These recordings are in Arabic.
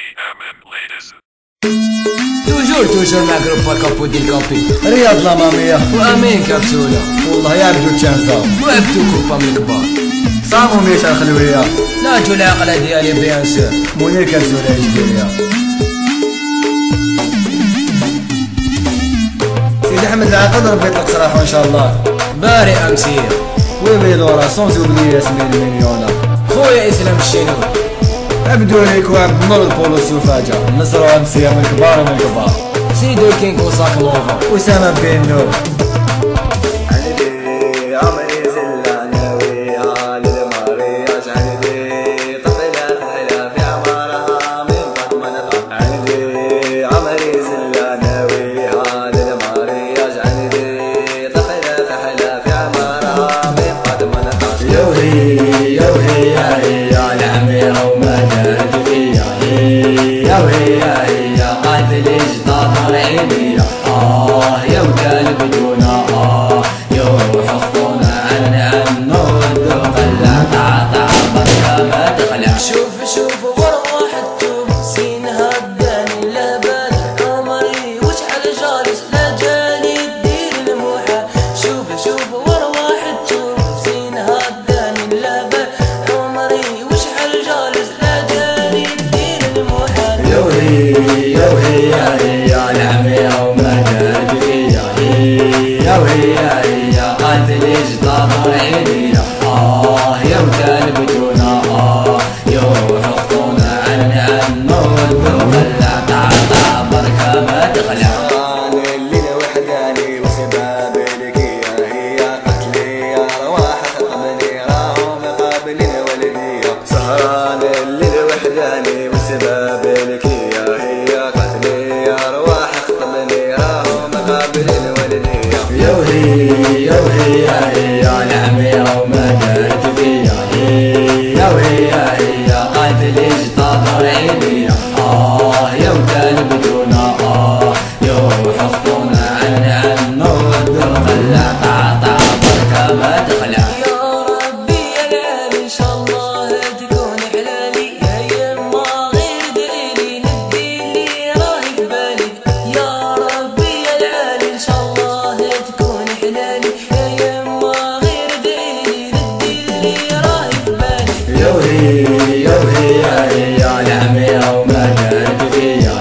توجور مع جروب الكابو ديال كابي رياض لامامية وامين كبسولة والله يعبدو التشانزا وعبدو كوبا من الكبار صامو ميشا الخلوية ناجو العقلة ديالي بيان سور منير كبسولة إجبارية سيدي أحمد العقد ربي يطلق سراحه إن شاء الله باري أمسية ويبي لورا سون زوبلي ياسمين مليونة خويا إسلام الشينوي عبدو عليك وعبد النور البولو السوفاجة نصر وأمسية من الكبار ومن الكبار سيدو الكينغ وصاك موفا وسامة بين نور يا وقلب دونا يروح خطونا عن النور خلى تعطى بركة ما تخلع شوف ورا حتشوف سين هداني لبال عمري وشحال جالس لا جاني الدير الموحى شوف ورا حتشوف سين هداني لبال عمري وشحال جالس لا جاني الدير الموحى يوهي يا العميرة وما جاد فيا هي قالت لي جطاط عيني يا وكان بدونا يروح خطونا عن النور وخلع تعطى بركة ما تخلع الليلة وحداني وسباب لك هي قتلي يا رواح خطبني راهم قابلين ولدي سهران الليلة وحداني وسباب لك هي قتلي يا رواح خطبني راهم قابلين ولدي يوهي يا العميرة وما جات فيا هي قالت لي جطاط عيني يا وكان بدونا يروح خطونا عن النور خلع تعطى بركة ما تخلع يا ربي العالي ان شاء الله تكون حلالي يا يما غير دعيلي نديلي راهي في بالي يا ربي العالي ان شاء الله تكون حلالي يا يما غير دعيلي نديلي راهي في بالي يوهي يا العميرة وما جات فيا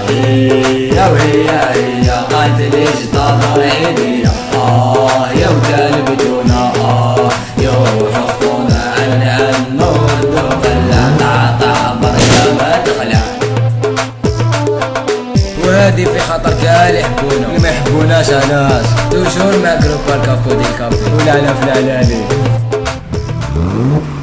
هي قالت لي جطاط عيني يا وكان بدونا يروح خطونا عن النور خلى تعطى بركة ما تخلع وهادي في خطر كال يحبونا اللي ما يحبوناش علاش توجور مع جروب الكابو ديال كابي والعلا في العلالي